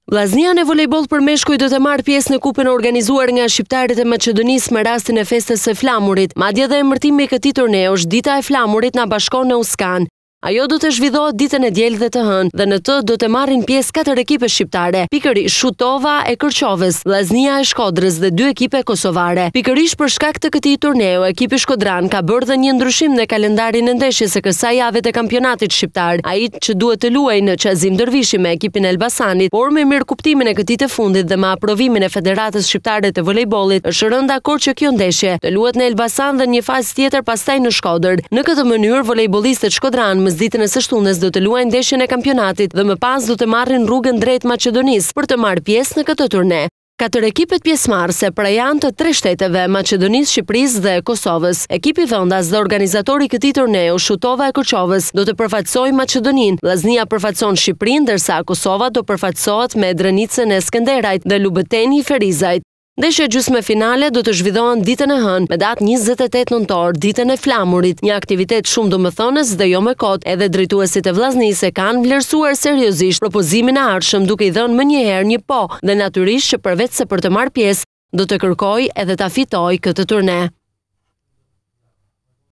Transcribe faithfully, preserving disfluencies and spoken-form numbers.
Vllaznia në volejboll për meshkuj do të marrë pjesë në kupën organizuar nga shqiptarët e Maqedonisë me rastin e festës së flamurit. Madje edhe emërtimi i këtij turneu është Dita e Flamurit na bashkon në Uskan. Ajo do të zhvillohet ditën e diel dhe të hënë dhe në të do të marrin pjesë katër ekipe shqiptare, pikërisht Shutova e Kërçovës, Vllaznia e Shkodrës dhe dy ekipe kosovare. Pikërisht për shkak të këtij turneu, ekipi shkodran ka bërë dhe një ndryshim në kalendarin e ndeshjes së kësaj jave të kampionatit shqiptar. Ai që duhet të luajë në Qazim Dervishi me ekipin e Elbasanit, por me mirë kuptimin e këtij të fundit dhe me aprovimin e Federatës Shqiptare të Volejbollit, është rënë dakord që kjo ndeshje të luhet në Elbasan dhe një fazë tjetër pastaj në Shkodër. Në këtë mënyrë, volejbollistët shkodran ditën e së shtunës do të luajnë ndeshjen e kampionatit dhe më pas do të marrin rrugën drejt Maqedonisë për të marrë pjesë në këtë turne. Katër ekipet pjesëmarrëse pra janë të tre shteteve, Maqedonisë, Shqipërisë dhe Kosovës. Ekipi vendas dhe organizatori i këtij turneu, Shutova e Kërçovës, do të përfaqësojë Maqedoninë, Vllaznia përfaqëson Shqipërinë, ndërsa Kosova do përfaqësohet me Drenicën e Skenderajt dhe Lubeteni i Ferizajt. Ndeshja gjysmëfinale do të zhvillohen ditën e hënë me datë njëzet e tetë nëntor, ditën e flamurit, një aktivitet shumë domethënës dhe jo me kot. Edhe drejtuesit e Vllaznisë kanë vlerësuar seriozisht propozimin e ardhshëm duke i dhënë më njëherë një po dhe natyrisht që përveç se për të marrë pjesë, do të kërkojë edhe ta fitojë këtë turne.